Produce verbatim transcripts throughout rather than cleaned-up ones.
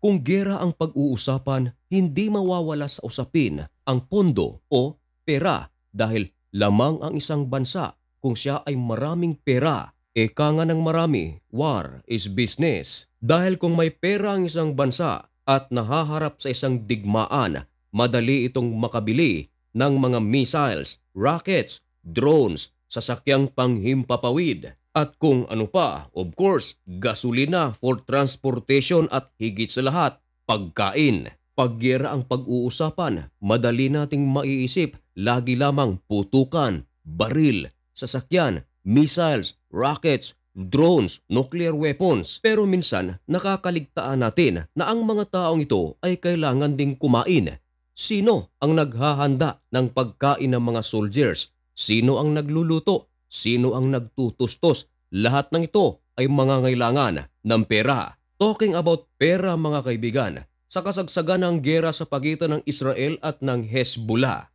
Kung giyera ang pag-uusapan, hindi mawawala sa usapin ang pondo o pera dahil lamang ang isang bansa kung siya ay maraming pera. Eka nga ng marami, war is business. Dahil kung may pera ang isang bansa at nahaharap sa isang digmaan, madali itong makabili ng mga missiles, rockets, drones, sasakyang panghimpapawid. At kung ano pa, of course, gasolina for transportation at higit sa lahat, pagkain. Pag giyera ang pag-uusapan, madali nating maiisip lagi lamang putukan, baril, sasakyan, missiles, rockets, drones, nuclear weapons. Pero minsan nakakaligtaan natin na ang mga taong ito ay kailangan ding kumain. Sino ang naghahanda ng pagkain ng mga soldiers? Sino ang nagluluto? Sino ang nagtutustos? Lahat ng ito ay mangangailangan ng pera. Talking about pera mga kaibigan, sa kasagsagan ng giyera sa pagitan ng Israel at ng Hezbollah.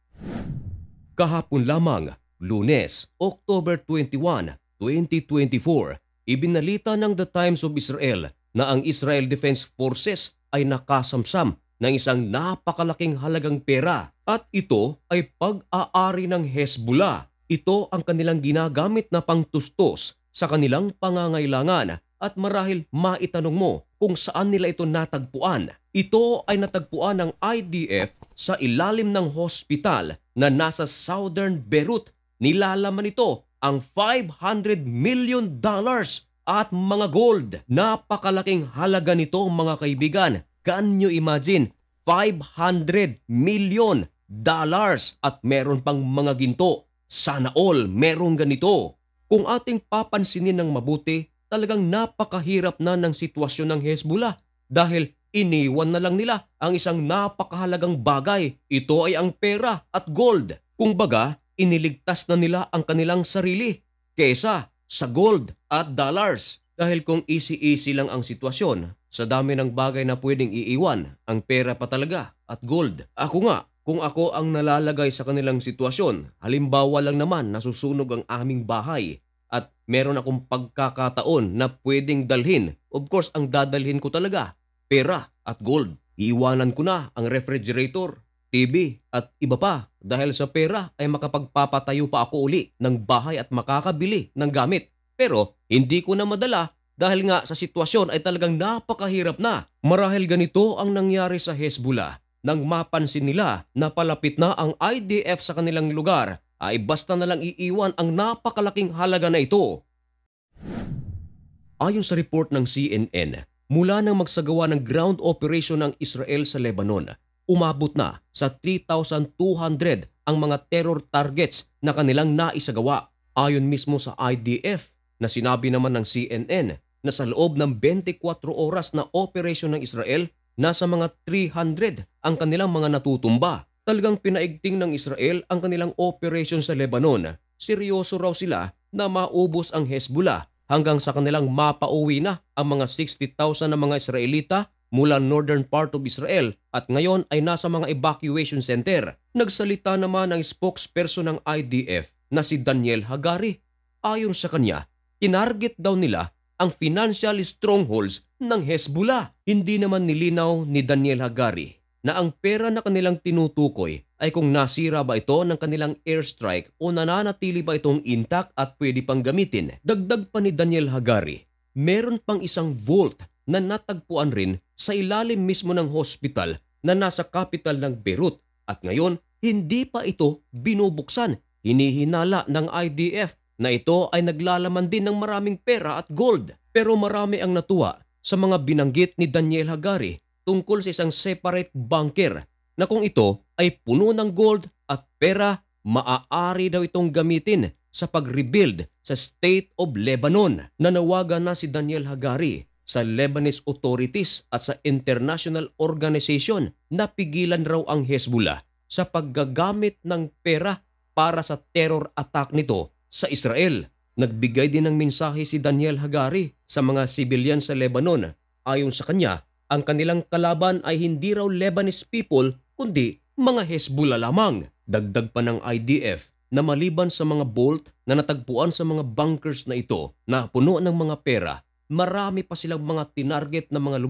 Kahapon lamang, Lunes, October twenty-first, twenty twenty-four, ibinalita ng The Times of Israel na ang Israel Defense Forces ay nakasamsam ng isang napakalaking halagang pera at ito ay pag-aari ng Hezbollah. Ito ang kanilang ginagamit na pangtustos sa kanilang pangangailangan at marahil maitanong mo kung saan nila ito natagpuan. Ito ay natagpuan ng I D F sa ilalim ng hospital na nasa Southern Beirut. Nilalaman ito ang five hundred million dollars at mga gold. Napakalaking halaga nito mga kaibigan. Can you imagine? five hundred million dollars at meron pang mga ginto. Sana all merong ganito. Kung ating papansinin ng mabuti, talagang napakahirap na ng sitwasyon ng Hezbollah dahil iniwan na lang nila ang isang napakahalagang bagay. Ito ay ang pera at gold. Kung baga, iniligtas na nila ang kanilang sarili kesa sa gold at dollars. Dahil kung easy-easy lang ang sitwasyon, sa dami ng bagay na pwedeng iiwan, ang pera pa talaga at gold. Ako nga, kung ako ang nalalagay sa kanilang sitwasyon, halimbawa lang naman nasusunog ang aming bahay at meron akong pagkakataon na pwedeng dalhin, of course ang dadalhin ko talaga, pera at gold. Iiwanan ko na ang refrigerator, T V at iba pa dahil sa pera ay makapagpapatayo pa ako uli ng bahay at makakabili ng gamit. Pero hindi ko na madala dahil nga sa sitwasyon ay talagang napakahirap na. Marahil ganito ang nangyari sa Hezbollah. Nang mapansin nila na palapit na ang I D F sa kanilang lugar, ay basta na lang iiwan ang napakalaking halaga na ito. Ayon sa report ng C N N, mula nang magsagawa ng ground operation ng Israel sa Lebanon, umabot na sa three thousand two hundred ang mga terror targets na kanilang naisagawa. Ayon mismo sa I D F na sinabi naman ng C N N na sa loob ng twenty-four oras na operation ng Israel, nasa mga three hundred ang kanilang mga natutumba. Talagang pinaigting ng Israel ang kanilang operation sa Lebanon. Seryoso raw sila na maubos ang Hezbollah hanggang sa kanilang mapauwi na ang mga sixty thousand na mga Israelita mula northern part of Israel at ngayon ay nasa mga evacuation center. Nagsalita naman ang spokesperson ng I D F na si Daniel Hagari. Ayon sa kanya, tinarget daw nila ang financial strongholds ng Hezbollah. Hindi naman nilinaw ni Daniel Hagari na ang pera na kanilang tinutukoy ay kung nasira ba ito ng kanilang airstrike o nananatili ba itong intact at pwede pang gamitin. Dagdag pa ni Daniel Hagari, meron pang isang vault na natagpuan rin sa ilalim mismo ng hospital na nasa capital ng Beirut at ngayon hindi pa ito binubuksan. Hinihinala ng I D F na ito ay naglalaman din ng maraming pera at gold. Pero marami ang natuwa sa mga binanggit ni Daniel Hagari tungkol sa isang separate bunker na kung ito ay puno ng gold at pera, maaari daw itong gamitin sa pag-rebuild sa State of Lebanon. Nanawagan na si Daniel Hagari sa Lebanese authorities at sa international organization na pigilan raw ang Hezbollah sa paggagamit ng pera para sa terror attack nito sa Israel. Nagbigay din ng mensahe si Daniel Hagari sa mga civilian sa Lebanon. Ayon sa kanya, ang kanilang kalaban ay hindi raw Lebanese people kundi mga Hezbollah lamang. Dagdag pa ng I D F na maliban sa mga bolt na natagpuan sa mga bunkers na ito na puno ng mga pera, marami pa silang mga tinarget na mga lugar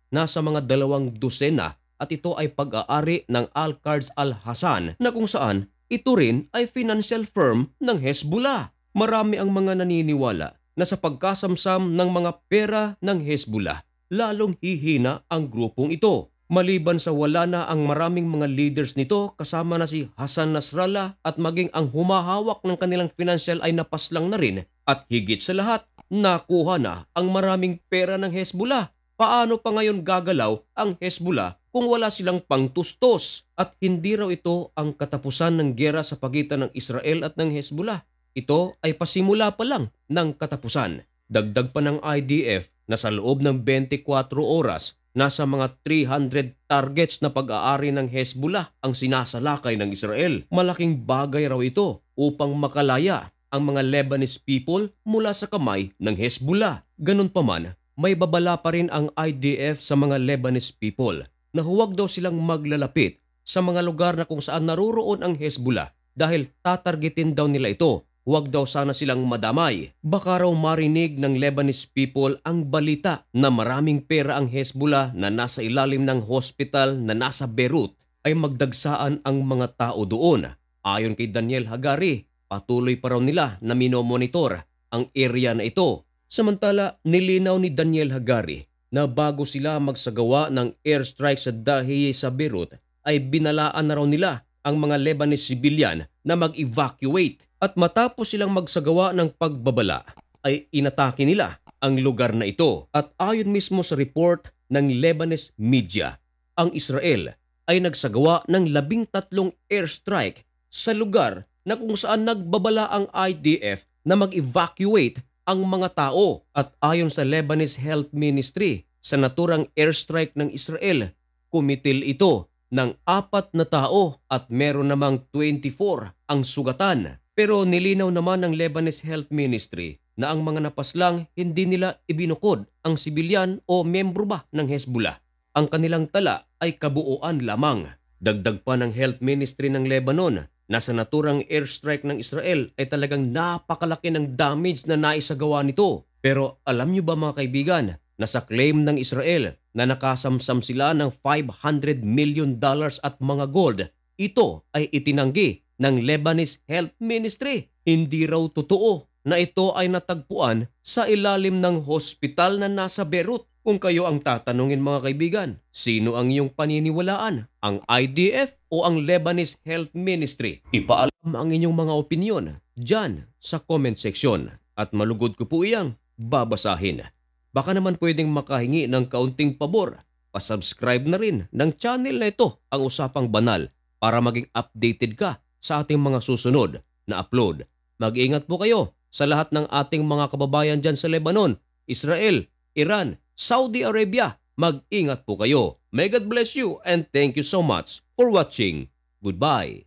nasa mga dalawang dosena at ito ay pag-aari ng Al-Qarz Al-Hassan na kung saan ito rin ay financial firm ng Hezbollah. Marami ang mga naniniwala na sa pagkasamsam ng mga pera ng Hezbollah, lalong hihina ang grupong ito. Maliban sa wala na ang maraming mga leaders nito kasama na si Hassan Nasrallah at maging ang humahawak ng kanilang financial ay napaslang na rin at higit sa lahat, nakuha na ang maraming pera ng Hezbollah. Paano pa ngayon gagalaw ang Hezbollah kung wala silang pangtustos? At hindi raw ito ang katapusan ng giyera sa pagitan ng Israel at ng Hezbollah. Ito ay pasimula pa lang ng katapusan. Dagdag pa ng I D F na sa loob ng twenty-four oras, nasa mga three hundred targets na pag-aari ng Hezbollah ang sinasalakay ng Israel. Malaking bagay raw ito upang makalaya ang mga Lebanese people mula sa kamay ng Hezbollah. Ganun pa man, may babala pa rin ang I D F sa mga Lebanese people na huwag daw silang maglalapit sa mga lugar na kung saan naroroon ang Hezbollah dahil tatargetin daw nila ito. Huwag daw sana silang madamay. Baka raw marinig ng Lebanese people ang balita na maraming pera ang Hezbollah na nasa ilalim ng hospital na nasa Beirut ay magdagsaan ang mga tao doon. Ayon kay Daniel Hagari, patuloy pa raw nila na minomonitor ang area na ito. Samantala, nilinaw ni Daniel Hagari na bago sila magsagawa ng airstrike sa Dahieh sa Beirut ay binalaan na raw nila ang mga Lebanese civilian na mag-evacuate. At matapos silang magsagawa ng pagbabala ay inatake nila ang lugar na ito. At ayon mismo sa report ng Lebanese media, ang Israel ay nagsagawa ng labing tatlong airstrike sa lugar na kung saan nagbabala ang I D F na mag-evacuate ang mga tao. At ayon sa Lebanese Health Ministry, sa naturang airstrike ng Israel, kumitil ito ng apat na tao at meron namang twenty-four ang sugatan. Pero nilinaw naman ng Lebanese Health Ministry na ang mga napaslang hindi nila ibinukod ang sibilyan o membro ba ng Hezbollah. Ang kanilang tala ay kabuuan lamang. Dagdag pa ng Health Ministry ng Lebanon na sa naturang airstrike ng Israel ay talagang napakalaki ng damage na naisagawa nito. Pero alam nyo ba mga kaibigan na sa claim ng Israel na nakasamsam sila ng five hundred million dollars at mga gold, ito ay itinanggi ng Lebanese Health Ministry. Hindi raw totoo na ito ay natagpuan sa ilalim ng hospital na nasa Beirut. Kung kayo ang tatanungin mga kaibigan, sino ang iyong paniniwalaan? Ang I D F o ang Lebanese Health Ministry? Ipaalam ang inyong mga opinyon dyan sa comment section at malugod ko po iyang babasahin. Baka naman pwedeng makahingi ng kaunting pabor. Pasubscribe na rin ng channel na ito, ang Usapang Banal, para maging updated ka sa ating mga susunod na upload. Mag-ingat po kayo sa lahat ng ating mga kababayan dyan sa Lebanon, Israel, Iran, Saudi Arabia. Mag-ingat po kayo. May God bless you and thank you so much for watching. Goodbye.